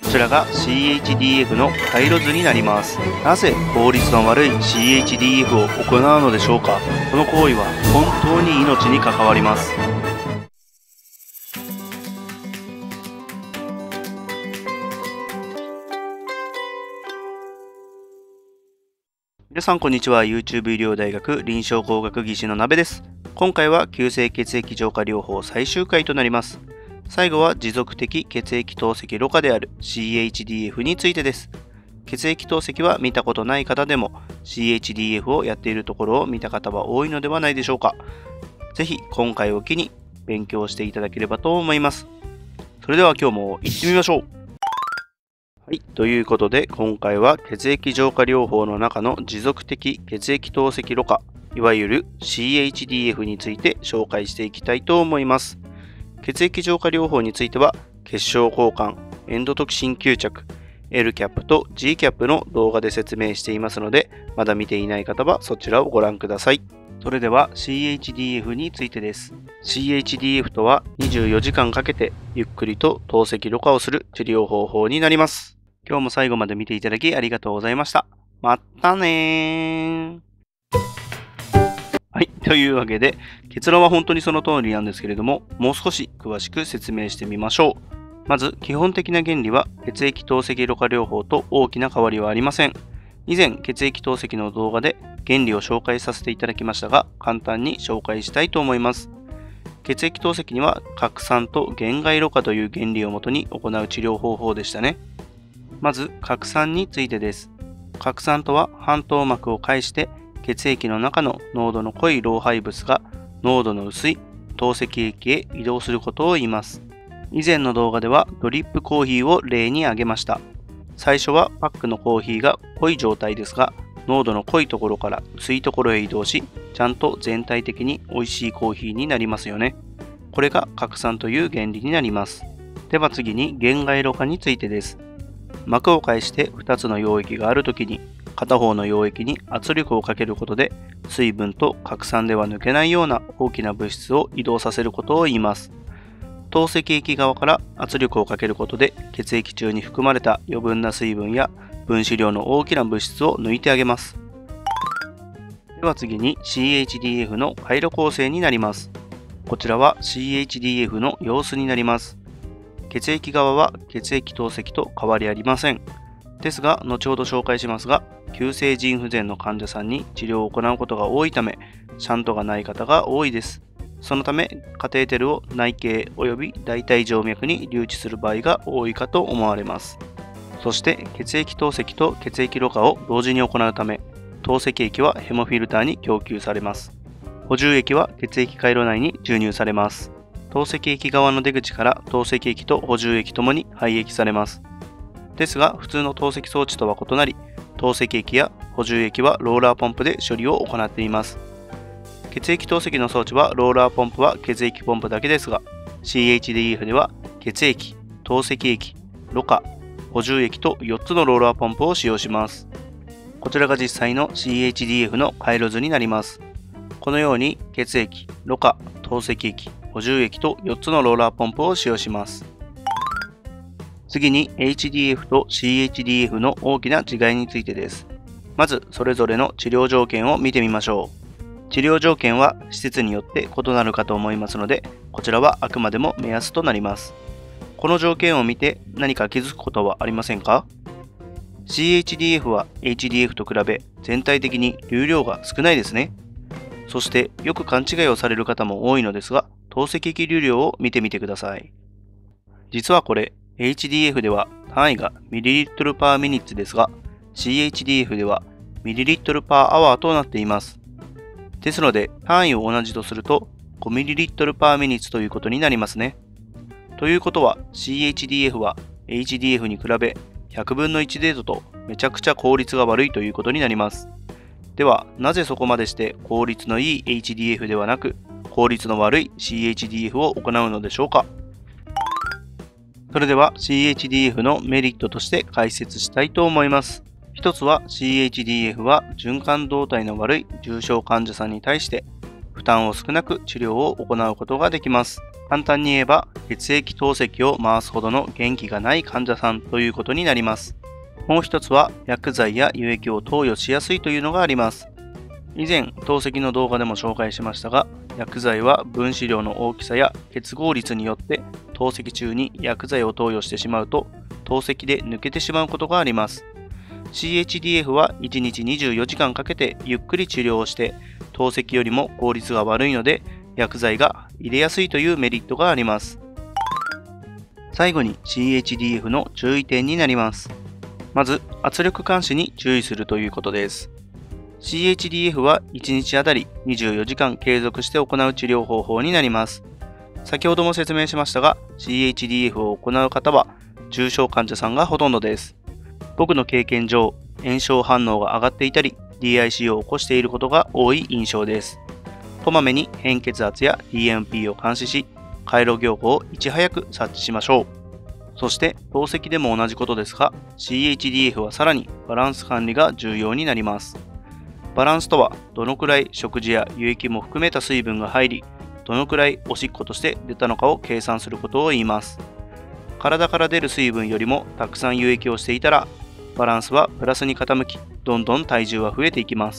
こちらが CHDF の回路図になります。なぜ効率の悪い CHDF を行うのでしょうか。この行為は本当に命に関わります。皆さんこんにちは。 YouTube 医療大学臨床工学技士の鍋です。今回は急性血液浄化療法最終回となります。最後は持続的血液透析ろ過である CHDF についてです。血液透析は見たことない方でも CHDF をやっているところを見た方は多いのではないでしょうか。ぜひ今回を機に勉強していただければと思います。それでは今日も行ってみましょう。はい、ということで今回は血液浄化療法の中の持続的血液透析ろ過、いわゆる CHDF について紹介していきたいと思います。血液浄化療法については血小交換、エンドトキシン吸着、L キャップと G キャップの動画で説明していますので、まだ見ていない方はそちらをご覧ください。それでは CHDF についてです。CHDF とは24時間かけてゆっくりと透析ろ過をする治療方法になります。今日も最後まで見ていただきありがとうございました。またねー。はい。というわけで、結論は本当にその通りなんですけれども、もう少し詳しく説明してみましょう。まず、基本的な原理は、血液透析ろ過療法と大きな変わりはありません。以前、血液透析の動画で原理を紹介させていただきましたが、簡単に紹介したいと思います。血液透析には、拡散と限界ろ過という原理をもとに行う治療方法でしたね。まず、拡散についてです。拡散とは、半透膜を介して血液の中の濃度の濃い老廃物が濃度の薄い透析液へ移動することを言います。以前の動画ではドリップコーヒーを例に挙げました。最初はパックのコーヒーが濃い状態ですが、濃度の濃いところから薄いところへ移動し、ちゃんと全体的に美味しいコーヒーになりますよね。これが拡散という原理になります。では次に限界ろ過についてです。膜を介して2つの溶液があるときに、片方の溶液に圧力をかけることで、水分と拡散では抜けないような大きな物質を移動させることを言います。透析液側から圧力をかけることで、血液中に含まれた余分な水分や分子量の大きな物質を抜いてあげます。では次に CHDF の回路構成になります。こちらは CHDF の様子になります。血液側は血液透析と変わりありません。ですが、後ほど紹介しますが、急性腎不全の患者さんに治療を行うことが多いため、シャントがない方が多いです。そのため、カテーテルを内径及び大腿静脈に留置する場合が多いかと思われます。そして、血液透析と血液ろ過を同時に行うため、透析液はヘモフィルターに供給されます。補充液は血液回路内に注入されます。透析液側の出口から透析液と補充液ともに排液されます。ですが、普通の透析装置とは異なり、透析液や補充液はローラーポンプで処理を行っています。血液透析の装置はローラーポンプは血液ポンプだけですが、CHDF では血液、透析液、ろ過、補充液と4つのローラーポンプを使用します。こちらが実際の CHDF の回路図になります。このように血液、ろ過、透析液、補充液と4つのローラーポンプを使用します。次に HDF と CHDF の大きな違いについてです。まずそれぞれの治療条件を見てみましょう。治療条件は施設によって異なるかと思いますので、こちらはあくまでも目安となります。この条件を見て何か気づくことはありませんか？ CHDF は HDF と比べ全体的に流量が少ないですね。そしてよく勘違いをされる方も多いのですが、透析液流量を見てみてください。実はこれ、HDF では単位が ml パーミニッツですが、CHDF では ml パーアワーとなっています。ですので、単位を同じとすると 5ml パーミニッツということになりますね。ということは、CHDF は HDF に比べ100分の1程度とめちゃくちゃ効率が悪いということになります。では、なぜそこまでして効率のいい HDF ではなく、効率の悪い CHDF を行うのでしょうか。それでは CHDF のメリットとして解説したいと思います。一つは CHDF は循環動態の悪い重症患者さんに対して負担を少なく治療を行うことができます。 簡単に言えば、血液透析を回すほどの元気がない患者さんということになります。もう一つは、薬剤や輸液を投与しやすいというのがあります。以前、透析の動画でも紹介しましたが、薬剤は分子量の大きさや結合率によって透析中に薬剤を投与してしまうと、透析で抜けてしまうことがあります。CHDF は1日24時間かけてゆっくり治療をして、透析よりも効率が悪いので、薬剤が入れやすいというメリットがあります。最後に CHDF の注意点になります。まず、圧力監視に注意するということです。CHDF は1日あたり24時間継続して行う治療方法になります。先ほども説明しましたが、CHDF を行う方は重症患者さんがほとんどです。僕の経験上、炎症反応が上がっていたり、DIC を起こしていることが多い印象です。こまめに変血圧や DNP を監視し、回路凝固をいち早く察知しましょう。そして、透析でも同じことですが、CHDF はさらにバランス管理が重要になります。バランスとは、どのくらい食事や輸液も含めた水分が入り、どのくらいおしっことして出たのかを計算することを言います。体から出る水分よりもたくさん輸液をしていたら、バランスはプラスに傾き、どんどん体重は増えていきます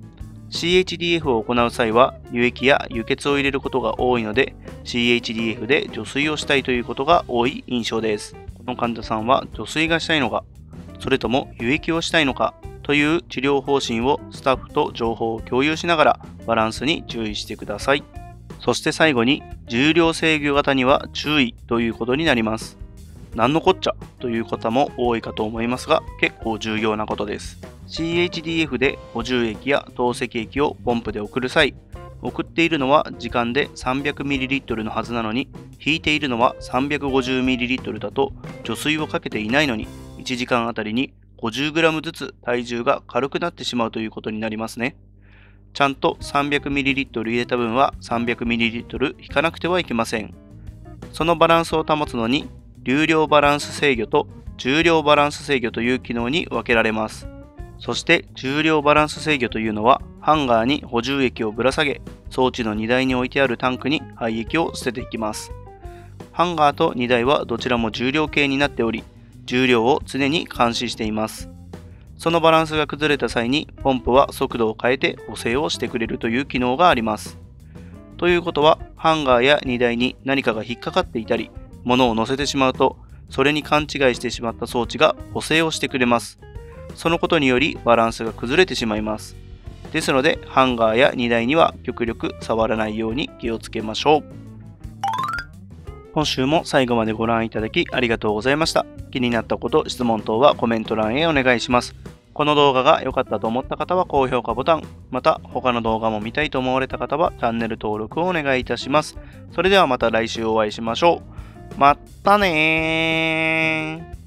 。CHDF を行う際は、輸液や輸血を入れることが多いので、CHDF で除水をしたいということが多い印象です。この患者さんは除水がしたいのか、それとも輸液をしたいのかという治療方針をスタッフと情報を共有しながらバランスに注意してください。そして最後に、重量制御型には注意ということになります。何のこっちゃという方も多いかと思いますが、結構重要なことです。CHDF で補充液や透析液をポンプで送る際、送っているのは時間で 300ml のはずなのに、引いているのは 350ml だと除水をかけていないのに、1時間あたりに 50g ずつ体重が軽くなってしまうということになりますね。ちゃんと 300ml 入れた分は 300ml 引かなくてはいけません。そのバランスを保つのに、流量バランス制御と重量バランス制御という機能に分けられます。そして重量バランス制御というのは、ハンガーに補充液をぶら下げ、装置の荷台に置いてあるタンクに廃液を捨てていきます。ハンガーと荷台はどちらも重量計になっており、重量を常に監視しています。そのバランスが崩れた際に、ポンプは速度を変えて補正をしてくれるという機能があります。ということは、ハンガーや荷台に何かが引っかかっていたり、物を乗せてしまうと、それに勘違いしてしまった装置が補正をしてくれます。そのことによりバランスが崩れてしまいます。ですので、ハンガーや荷台には極力触らないように気をつけましょう。今週も最後までご覧いただきありがとうございました。気になったこと、質問等はコメント欄へお願いします。この動画が良かったと思った方は高評価ボタン、また他の動画も見たいと思われた方はチャンネル登録をお願いいたします。それではまた来週お会いしましょう。まったねー。